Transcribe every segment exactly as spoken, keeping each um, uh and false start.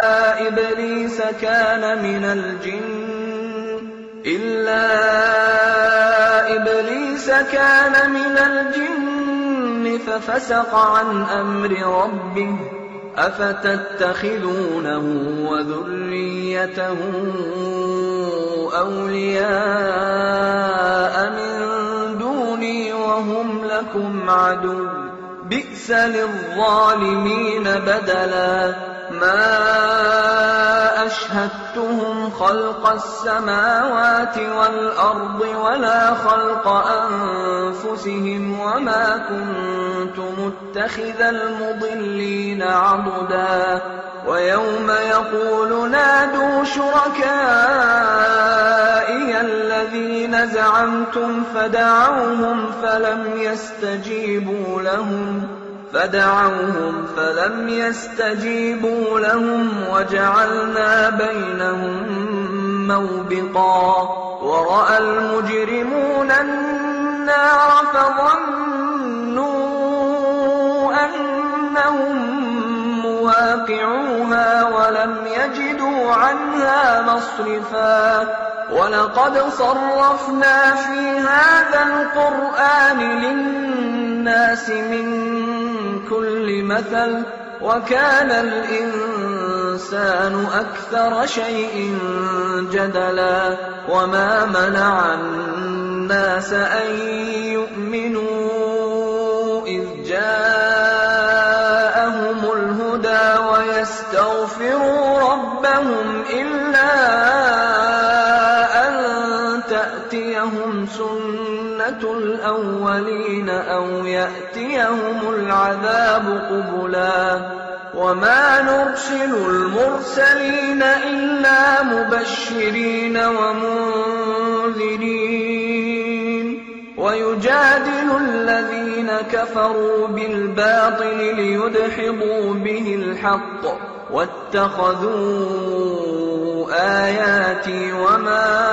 إبليس كان من الجن إلا إبليس كان من الجن ففسق عن أمر ربه أفتتخذونه وذريته أولياء من دوني وهم لكم عدو بئس للظالمين بدلا ما أشهدتهم خلق السماوات والأرض ولا خلق أنفسهم وما كنت متخذ المضلين عضدا ويوم يقول نادوا شركائي الذين زعمتم فدعوهم فلم يستجيبوا لهم فدعوهم فلم يستجيبوا لهم وجعلنا بينهم موبقا ورأى المجرمون النار فظنوا أنهم مواقعوها ولم يجدوا عنها مصرفا ولقد صرفنا في هذا القرآن للناس من كل مثل وكان الإنسان أكثر شيء جدلا وما منع الناس أن يؤمنوا إذ جاءهم الهدى ويستغفروا ربهم إلا أن تأتيهم سنة الأولين أو يأتيهم العذاب قبلا وما نرسل المرسلين إلا مبشرين ومنذرين ويجادل الذين كفروا بالباطل ليدحضوا به الحق واتخذوا آياتي وما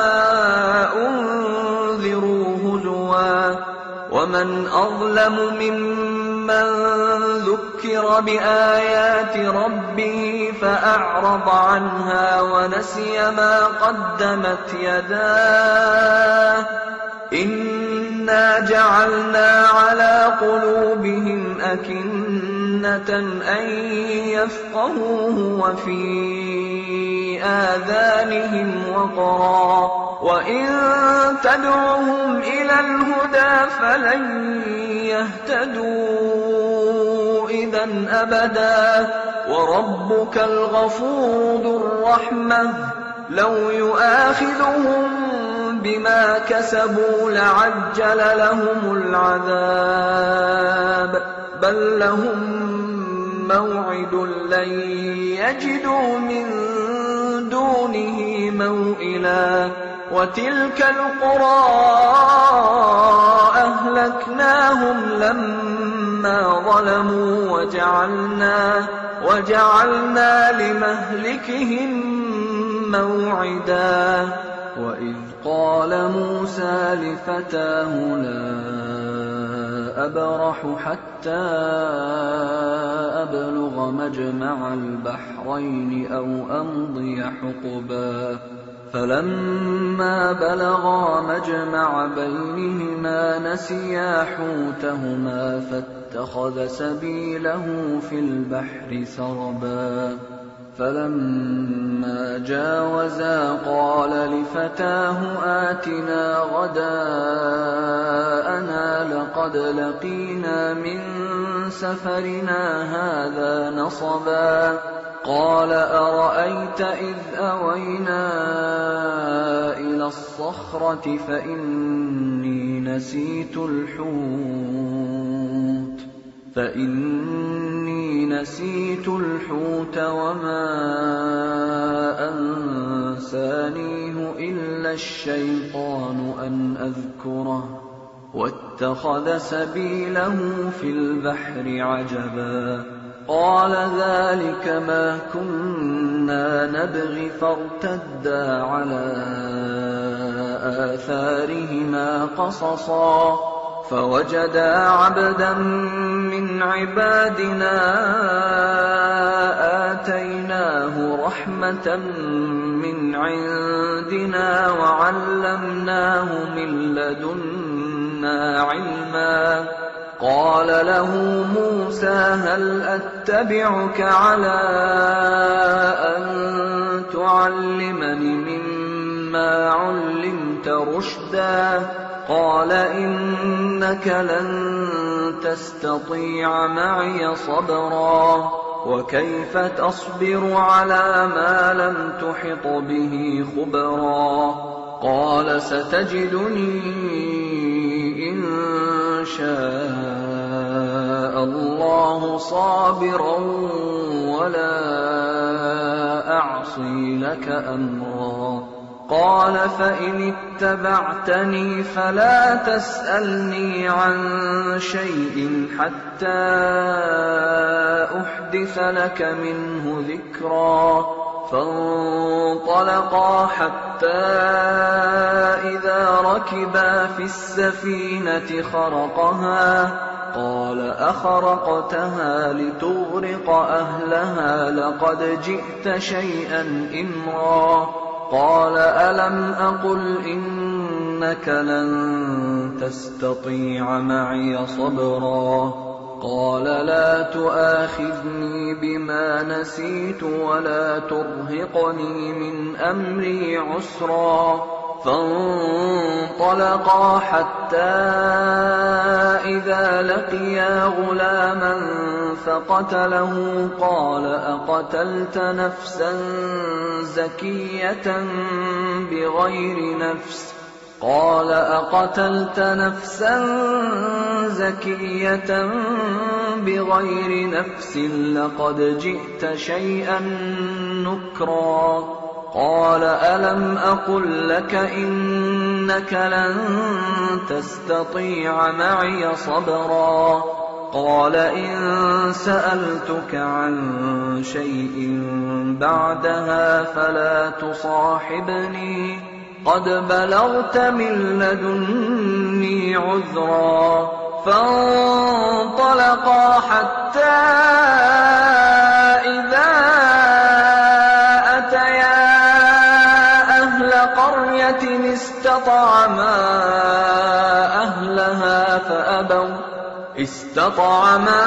أنذروا هزوا ومن أظلم ممن ذكر بآيات ربه فأعرض عنها ونسي ما قدمت يداه إنا جعلنا على قلوبهم أكنة أن يفقهوه وفي آذانهم وقرا وإن تدعوهم إلى الهدى فلن يهتدوا إذا أبدا وربك الغفور ذو الرحمة لو يؤاخذهم بما كسبوا لعجل لهم العذاب بل لهم موعد لن يجدوا من دونه موئلا وتلك القرى أهلكناهم لما ظلموا وجعلنا, وجعلنا لمهلكهم موعدا وإذ قال موسى لفتاه لا أبرح حتى أبلغ مجمع البحرين أو أمضي حقبا فلما بلغا مجمع بينهما نسيا حوتهما فاتخذ سبيله في البحر سربا فلما جاوزا قال لفتاه آتنا غداءنا لقد لقينا من سفرنا هذا نصبا قال أرأيت إذ أوينا إلى الصخرة فإني نسيت الحوت فإني نسيت الحوت وما أنسانيه إلا الشيطان أن أذكره واتخذ سبيله في البحر عجبا قال ذلك ما كنا نبغي فارتدا على آثارهما قصصا فوجدا عبدا من عبادنا آتيناه رحمة من عندنا وعلمناه من لدنا علما. قال له موسى هل أتبعك على أن تعلمني مما علمت رشدا؟ قال إنك لن تستطيع معي صبرا وكيف تصبر على ما لم تحط به خبرا؟ قال ستجدني إن شاء الله صابرا ولا أعصي لك أمرا. قال فإن اتبعتني فلا تسألني عن شيء حتى أحدث لك منه ذكرا. فانطلقا حتى إذا ركبا في السفينة خرقها قال أخرقتها لتغرق أهلها لقد جئت شيئا إمرا. قال ألم أقل إنك لن تستطيع معي صبرا؟ قال لا تؤاخذني بما نسيت ولا ترهقني من أمري عسرا. فانطلقا حتى إذا لقيا غلاما فقتله قال أقتلت نفسا زكية بغير نفس قال أقتلت نفسا زكية بغير نفس لقد جئت شيئا نكرا. قال ألم أقل لك إنك لن تستطيع معي صبرا؟ قال إن سألتك عن شيء بعدها فلا تصاحبني قد بلغت من لدني عذرا. فانطلقا حتى إذا أتيا أهل قرية استطعما أهلها فأبوا استطعما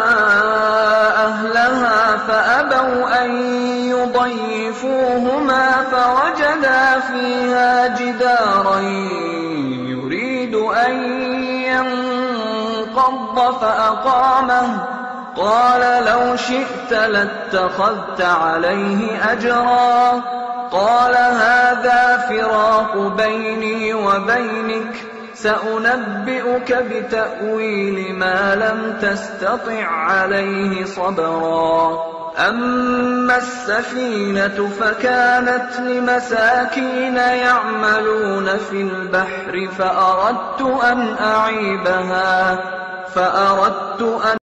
أهلها فأبوا أن يضيفوهما فوجدا فيها جدارا يريد أن ينقض فأقامه. قال لو شئت لاتخذت عليه أجرا. قال هذا فراق بيني وبينك سأنبئك بتأويل ما لم تستطع عليه صبرا. أما السفينة فكانت لمساكين يعملون في البحر فأردت أن أعيبها فأردت أن